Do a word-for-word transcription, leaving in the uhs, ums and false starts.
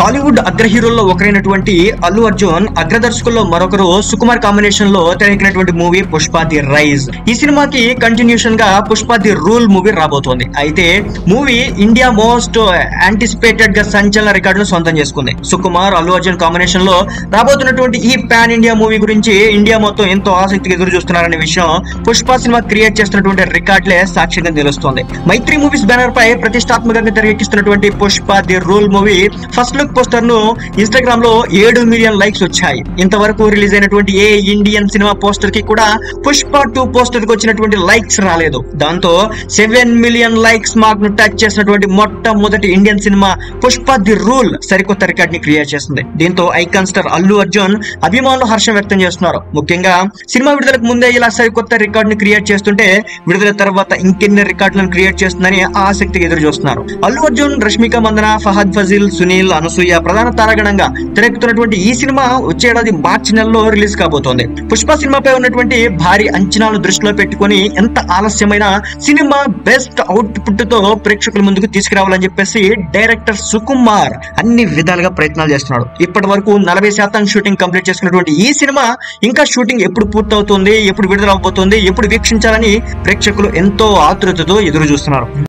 టాలీవుడ్ అగ్ర హీరోల్లో ఒకరైనటువంటి అల్లు అర్జున్ అగ్రదర్శకుల్లో మరొకరు సుకుమార్ కాంబినేషన్ లో తెరకెక్కినటువంటి మూవీ పుష్ప ది రైజ్. ఈ సినిమాకి కంటిన్యూషన్ గా పుష్ప ది రూల్ మూవీ రాబోతోంది. అయితే మూవీ ఇండియా మోస్ట్ యాంటిసిపేటెడ్ గా సంచలన రికార్డును సొంతం చేసుకుంది. సుకుమార్ అల్లు అర్జున్ కాంబినేషన్ లో రాబోతున్నటువంటి ఈ పాన్ ఇండియా మూవీ గురించి ఇండియా మొత్తం ఎంతో ఆసక్తిగా ఎదురు చూస్తున్నారనే విషయం పుష్ప సినిమా క్రియేట్ చేస్తున్నటువంటి రికార్డులే సాక్ష్యంగా తెలుస్తోంది. మైత్రి మూవీస్ బ్యానర్ పై ప్రతిష్టాత్మకంగా తెరకెక్కిస్తున్నటువంటి Pushpa the rule movie first look poster ను ఇన్స్టాగ్రామ్ లో ఏడు మిలియన్ లైక్స్ వచ్చాయి. ఇంతవరకు రిలీజ్ అయినటువంటి ఏ ఇండియన్ సినిమా పోస్టర్ కి కూడా పుష్ప టూ పోస్టర్ కి వచ్చినటువంటి లైక్స్ రాలేదు. దాంతో సెవెన్ మిలియన్ లైక్స్ మార్క్ ను టచ్ చేసినటువంటి మొట్టమొదటి ఇండియన్ సినిమా పుష్ప ది రూల్ సరికొత్త రికార్డ్ ని క్రియేట్ చేస్తుంది. దీంతో ఐకాన్ స్టార్ అల్లు అర్జున్ అభిమానులు హర్షం వ్యక్తం చేస్తున్నారు. ముఖ్యంగా సినిమా విడుదలకు ముందే ఇలా సరికొత్త రికార్డ్ ని క్రియేట్ చేస్తుంటే విడుదల తర్వాత ఇంకెన్ని రికార్డులను క్రియేట్ చేస్తుందని ఆసక్తిగా ఎదురు చూస్తున్నారు. అల్లు అర్జున్, రష్మిక మందన, ఫహద్ ఫజిల్, సునీల్, అనసూయ ప్రధాన తారాగణంగా తెరకెక్కుతున్నటువంటి ఈ సినిమా వచ్చేడాది మార్చి నెలలో రిలీజ్ కాబోతోంది. పుష్ప సినిమాపై ఉన్నటువంటి భారీ అంచనాలను దృష్టిలో పెట్టుకుని ఎంత ఆలస్యమైన సినిమా బెస్ట్ అవుట్పుట్ తో ప్రేక్షకుల ముందుకు తీసుకురావాలని చెప్పేసి డైరెక్టర్ సుకుమార్ అన్ని విధాలుగా ప్రయత్నాలు చేస్తున్నాడు. ఇప్పటి వరకు నలభై శాతం షూటింగ్ కంప్లీట్ చేసుకున్నటువంటి ఈ సినిమా ఇంకా షూటింగ్ ఎప్పుడు పూర్తవుతుంది, ఎప్పుడు విడుదల అవబోతోంది, ఎప్పుడు వీక్షించాలని ప్రేక్షకులు ఎంతో ఆతృతతో ఎదురు చూస్తున్నారు.